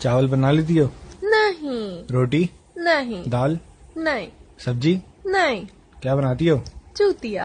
चावल बना लेती हो? नहीं। रोटी? नहीं। दाल? नहीं। सब्जी? नहीं। क्या बनाती हो? चूतिया।